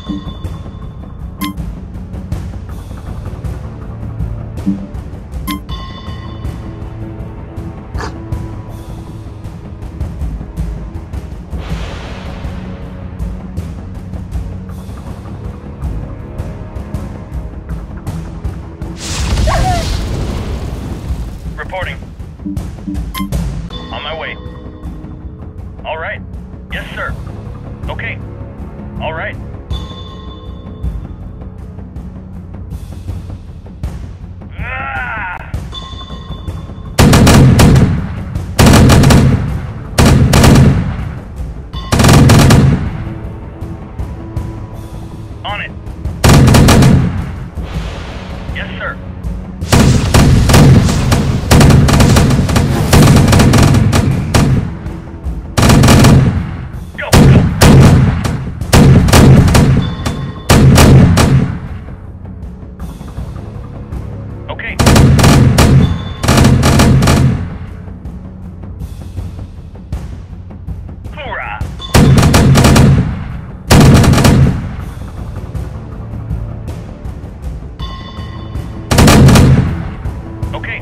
Reporting. On my way. All right. Yes, sir. Okay. All right. Ah! On it. Yes, sir. Okay. Hoorah! Okay.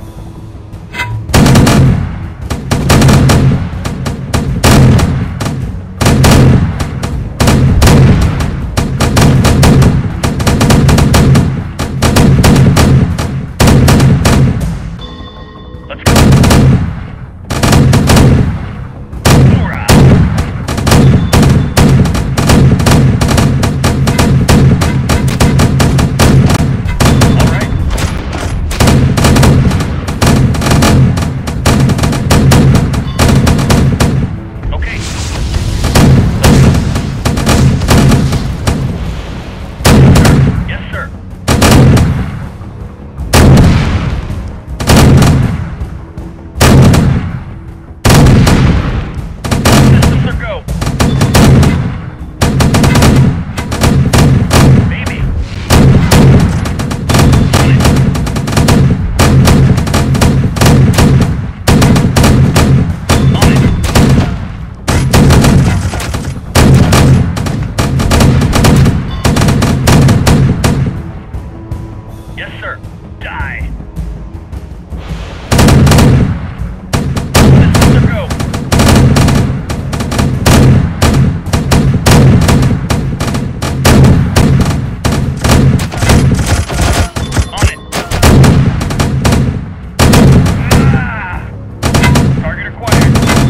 Let's go. Hoorah! All right. Okay. Yes, sir. Systems are go. Baby. On it. On it. Yes, sir. Die. Systems are go. On it. Ah! Target acquired.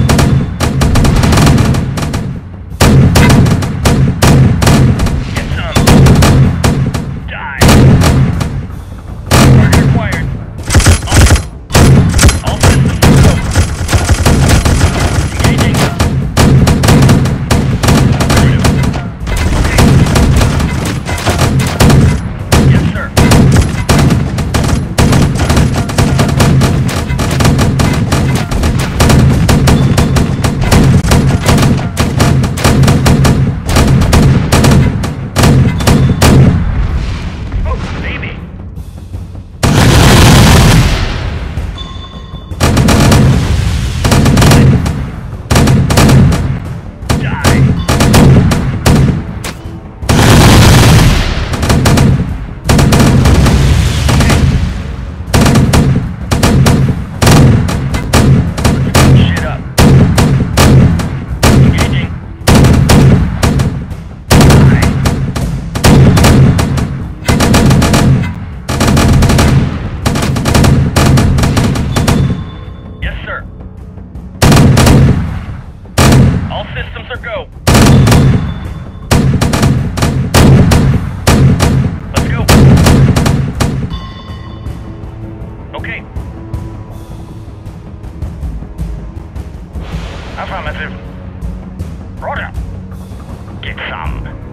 Get some. Die. Target acquired. On it. All systems go. Engaging. Okay. Yes, sir. Oh, baby. Die. Shit up. Engaging. Die. Yes, sir. All systems are go. Let's go. Okay. Affirmative. Roger. Get some.